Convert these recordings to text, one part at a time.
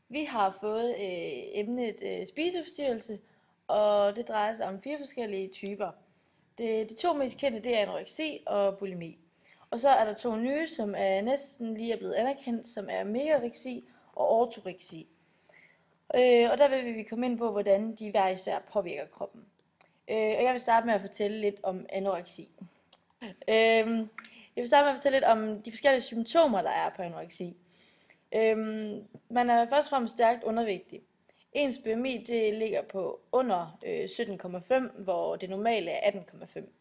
Vi har fået emnet spiseforstyrrelse, og det drejer sig om 4 forskellige typer. De to mest kendte, det er anoreksi og bulimi. Og så er der to nye, som er næsten lige er blevet anerkendt, som er megareksi og ortoreksi. Og der vil vi komme ind på, hvordan de hver især påvirker kroppen. Og jeg vil starte med at fortælle lidt om anoreksi. Jeg vil starte med at fortælle lidt om de forskellige symptomer, der er på anoreksi. Man er først og fremmest stærkt undervægtig. Ens BMI det ligger på under 17,5, hvor det normale er 18,5.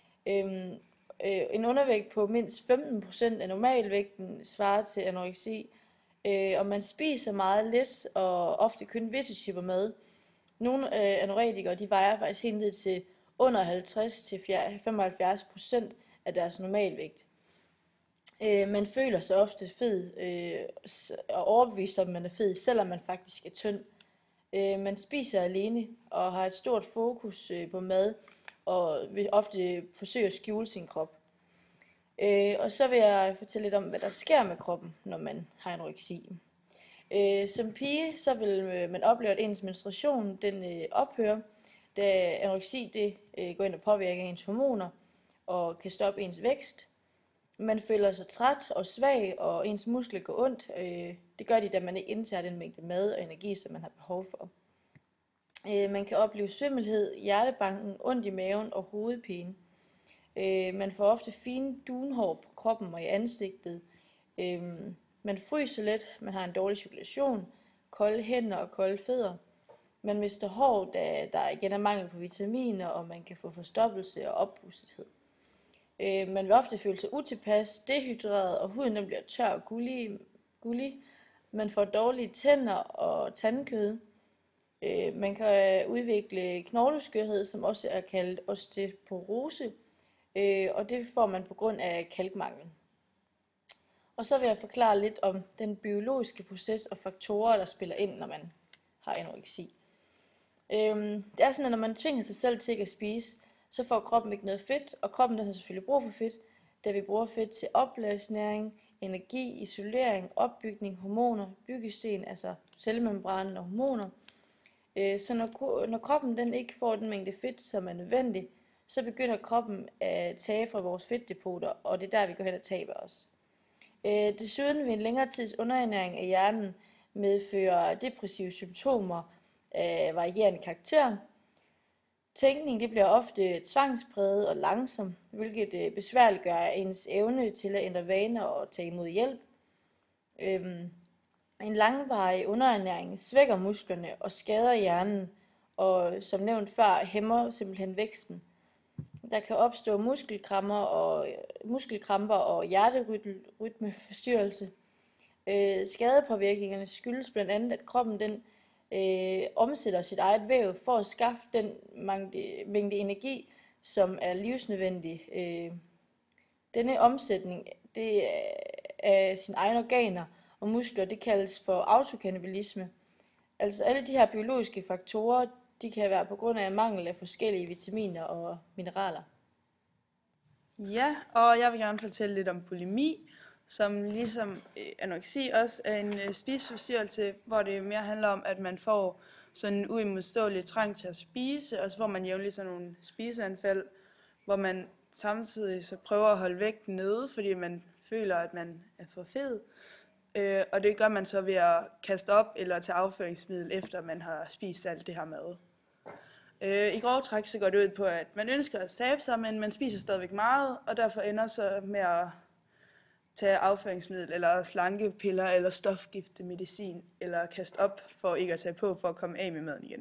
En undervægt på mindst 15% af normalvægten svarer til anoreksi, og man spiser meget lidt og ofte kun visse typer mad. Nogle anorektikere de vejer faktisk helt ned til under 50-75% af deres normalvægt. Man føler sig ofte fed og overbevist om, at man er fed, selvom man faktisk er tynd. Man spiser alene og har et stort fokus på mad og vil ofte forsøge at skjule sin krop. Og så vil jeg fortælle lidt om, hvad der sker med kroppen, når man har anoreksi. Som pige så vil man opleve, at ens menstruation den ophører, da anoreksi det går ind og påvirker ens hormoner og kan stoppe ens vækst. Man føler sig træt og svag, og ens muskler går ondt. Det gør de, da man ikke indtager den mængde mad og energi, som man har behov for. Man kan opleve svimmelhed, hjertebanken, ondt i maven og hovedpine. Man får ofte fine dunhår på kroppen og i ansigtet. Man fryser let, man har en dårlig cirkulation, kolde hænder og kolde fødder. Man mister hår, da der igen er mangel på vitaminer, og man kan få forstoppelse og oppustethed. Man vil ofte føle sig utilpas, dehydreret, og huden den bliver tør og gullig. Man får dårlige tænder og tandkød. Man kan udvikle knogleskørhed, som også er kaldt osteoporose, og det får man på grund af kalkmangel. Og så vil jeg forklare lidt om den biologiske proces og faktorer, der spiller ind, når man har anoreksi. Det er sådan, at når man tvinger sig selv til ikke at spise, så får kroppen ikke noget fedt, og kroppen den har selvfølgelig brug for fedt, da vi bruger fedt til oplagsnæring, energi, isolering, opbygning, hormoner, byggesten, altså cellemembranen og hormoner. Så når kroppen den ikke får den mængde fedt, som er nødvendig, så begynder kroppen at tage fra vores fedtdepoter, og det er der, vi går hen og taber os. Desuden vil en længere tids underernæring af hjernen medføre depressive symptomer af varierende karakter. Tænkning det bliver ofte tvangspræget og langsom, hvilket besværliggør ens evne til at ændre vaner og tage imod hjælp. En langvarig underernæring svækker musklerne og skader hjernen, og som nævnt før hæmmer simpelthen væksten. Der kan opstå muskelkramper og hjerterytmeforstyrrelse. Skadepåvirkningerne skyldes blandt andet, at kroppen den omsætter sit eget væv for at skaffe den mængde energi, som er livsnødvendig. Denne omsætning det af sine egne organer og muskler, det kaldes for autokannibalisme. Altså alle de her biologiske faktorer, de kan være på grund af mangel af forskellige vitaminer og mineraler. Ja, og jeg vil gerne fortælle lidt om bulimi, som ligesom anoreksi også er en spiseforstyrrelse, hvor det mere handler om, at man får sådan en uimodståelig trang til at spise, og så får man jævnligt sådan nogle spiseanfald, hvor man samtidig så prøver at holde vægten nede, fordi man føler, at man er for fed. Og det gør man så ved at kaste op eller tage afføringsmiddel, efter man har spist alt det her mad. I grove træk så går det ud på, at man ønsker at tabe sig, men man spiser stadigvæk meget, og derfor ender så med at tage afføringsmiddel, eller slankepiller, eller stofgifte medicin, eller kaste op for ikke at tage på, for at komme af med maden igen.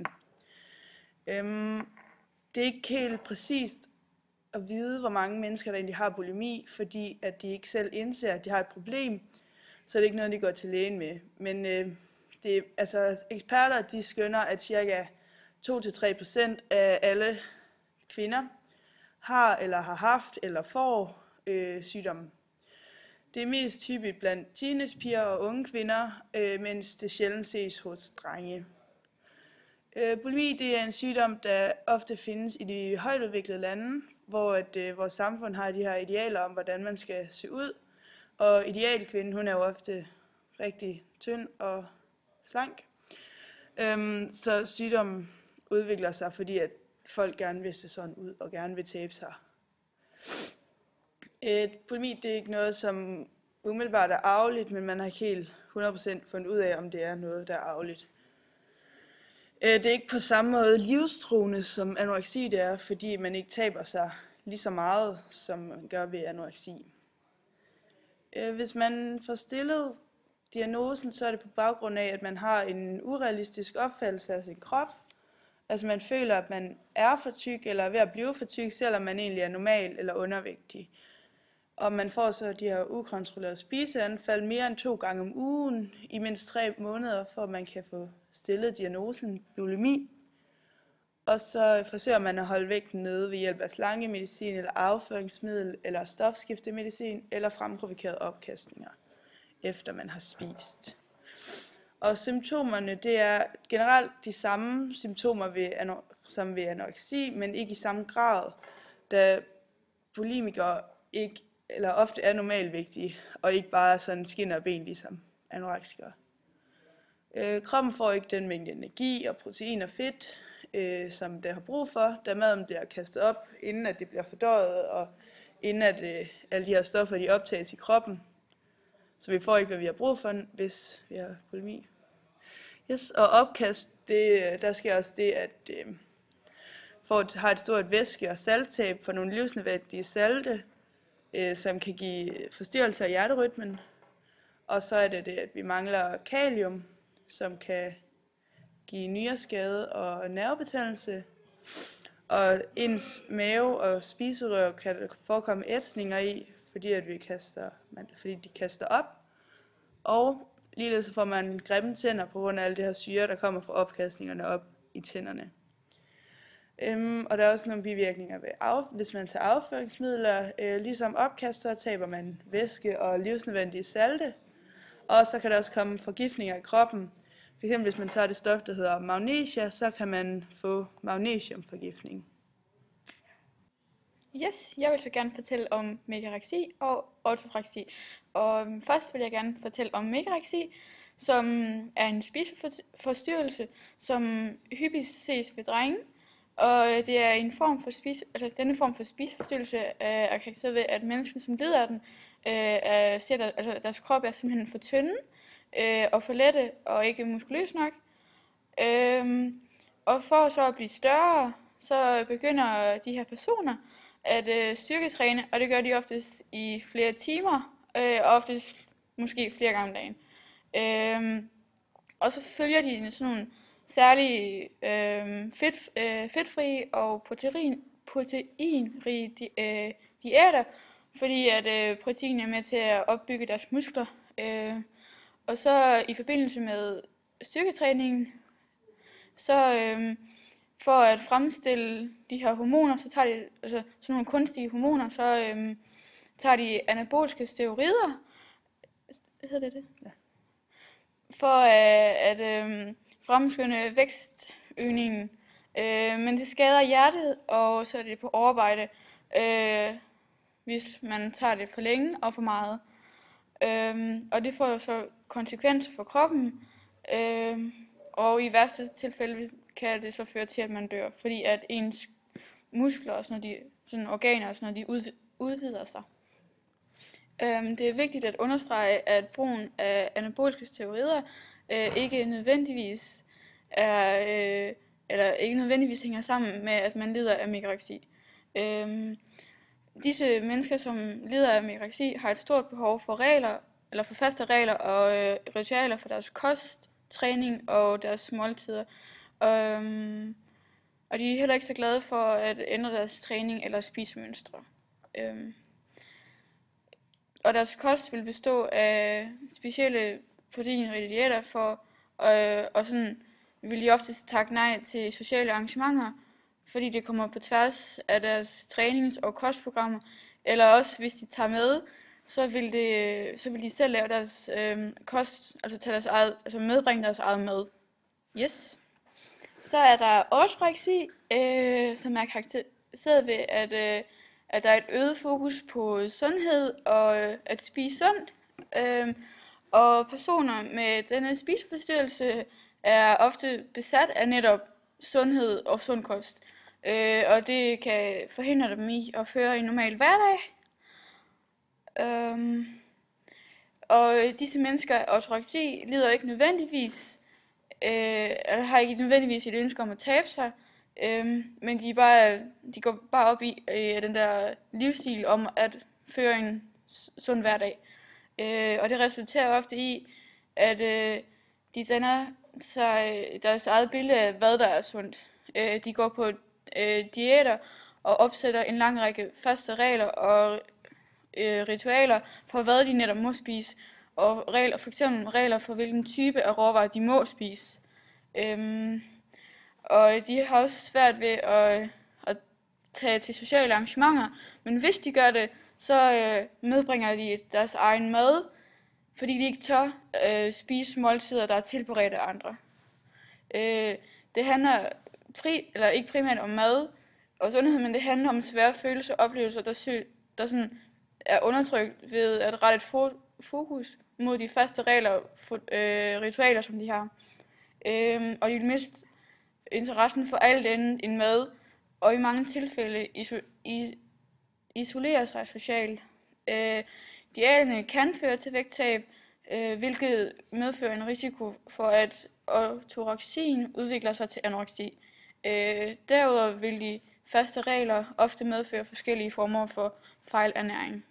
Det er ikke helt præcist at vide, hvor mange mennesker, der egentlig har bulimi, fordi at de ikke selv indser, at de har et problem, så det er ikke noget, de går til lægen med. Men eksperter de skønner, at ca. 2-3% af alle kvinder har eller har haft eller får sygdommen. Det er mest hyppigt blandt teenagepiger og unge kvinder, mens det sjældent ses hos drenge. Bulimi det er en sygdom, der ofte findes i de højtudviklede lande, hvor vores samfund har de her idealer om, hvordan man skal se ud. Og idealkvinden, hun er jo ofte rigtig tynd og slank. Så sygdommen udvikler sig, fordi at folk gerne vil se sådan ud og gerne vil tabe sig. Bulimi, det er ikke noget, som umiddelbart er arveligt, men man har ikke helt 100% fundet ud af, om det er noget, der er arveligt. Det er ikke på samme måde livstruende, som anoreksi det er, fordi man ikke taber sig lige så meget, som man gør ved anoreksi. Hvis man får stillet diagnosen, så er det på baggrund af, at man har en urealistisk opfattelse af sin krop. Altså man føler, at man er for tyk eller er ved at blive for tyk, selvom man egentlig er normal eller undervægtig. Og man får så de her ukontrollerede spiseanfald mere end 2 gange om ugen i mindst 3 måneder, for at man kan få stillet diagnosen bulimi. Og så forsøger man at holde vægten nede ved hjælp af slangemedicin eller afføringsmiddel eller stofskiftemedicin eller fremprovokerede opkastninger, efter man har spist. Og symptomerne, det er generelt de samme symptomer som ved anoreksi, men ikke i samme grad, da bulimikere ikke eller ofte er normalvægtige, og ikke bare sådan skin og ben ligesom anoreksikere. Kroppen får ikke den mængde energi og protein og fedt, som det har brug for, da maden bliver kastet op, inden at det bliver fordøjet, og inden at alle de her stoffer de optages i kroppen. Så vi får ikke, hvad vi har brug for, hvis vi har bulimi. Yes, og opkast, der sker også det, at har et stort væske- og salttab for nogle livsnødvendige salte, som kan give forstyrrelser af hjerterytmen. Og så er det, at vi mangler kalium, som kan give nyreskade og nervebetændelse. Og ens mave og spiserør kan der forekomme ætsninger i, fordi de kaster op. Og ligeledes får man grimme tænder på grund af alle de her syre, der kommer fra opkastningerne op i tænderne. Og der er også nogle bivirkninger hvis man tager afføringsmidler. Ligesom opkast, så taber man væske og livsnødvendige salte. Og så kan der også komme forgiftninger i kroppen. For eksempel hvis man tager det stof, der hedder magnesia, så kan man få magnesiumforgiftning. Yes, jeg vil så gerne fortælle om megareksi og ortoreksi. Og først vil jeg gerne fortælle om megareksi, som er en spiseforstyrrelse, som hyppigt ses ved drenge. Og det er en form for denne form for spiseforstyrrelse er karakteriseret ved, at mennesker, som lider af den, deres krop er simpelthen for tynde og for lette og ikke muskuløs nok. Og for så at blive større, så begynder de her personer at styrketræne, og det gør de oftest i flere timer, og oftest måske flere gange om dagen. Og så følger de sådan nogle særlige fedtfrie og proteinrige diæter, fordi at protein er med til at opbygge deres muskler. Og så i forbindelse med styrketræningen, så for at fremstille de her hormoner, så tager de sådan nogle kunstige hormoner, så tager de anaboliske steroider, hedder det? Ja. For at fremskynde vækstøgningen, men det skader hjertet, og så er det på overarbejde, hvis man tager det for længe og for meget. Og det får så konsekvenser for kroppen, og i værste tilfælde kan det så føre til, at man dør, fordi at ens muskler og sådan organer og sådan noget, de udvider sig. Det er vigtigt at understrege, at brugen af anaboliske steroider ikke nødvendigvis hænger sammen med, at man lider af megareksi. Disse mennesker, som lider af megareksi, har et stort behov for faste regler og ritualer for deres kost, træning og deres måltider. Og de er heller ikke så glade for at ændre deres træning eller spisemønstre. Og deres kost vil bestå af specielle proteinrige diæter og sådan vil de ofte takke nej til sociale arrangementer, fordi det kommer på tværs af deres trænings- og kostprogrammer, eller også hvis de tager med, så vil de selv lave deres kost, medbringe deres eget mad. Yes. Så er der ortoreksi, som er karakteriseret ved, at der er et øget fokus på sundhed og at spise sundt. Og personer med denne spiseforstyrrelse er ofte besat af netop sundhed og sund kost. Og det kan forhindre dem i at føre en normal hverdag. Og disse mennesker af autoreksi lider ikke nødvendigvis, eller har ikke nødvendigvis et ønske om at tabe sig, men de går bare op i den der livsstil om at føre en sund hverdag. Og det resulterer ofte i, at de danner sig deres eget billede af, hvad der er sundt. De går på diæter og opsætter en lang række faste regler og ritualer for, hvad de netop må spise, og for eksempel regler for, hvilken type af råvarer de må spise. Og de har også svært ved at tage til sociale arrangementer, men hvis de gør det, så medbringer de deres egen mad, fordi de ikke tør spise måltider, der er tilberedt af andre. Det handler ikke primært om mad og sundhed, men det handler om svære følelser og oplevelser, der sådan er undertrykt ved at rette et fokus mod de faste regler ritualer, som de har. Og de vil miste interessen for alt andet end mad, og i mange tilfælde isolere sig socialt. Diæterne kan føre til vægttab, hvilket medfører en risiko for, at ortoreksien udvikler sig til anoreksi. Derudover vil de faste regler ofte medføre forskellige former for fejlernæring.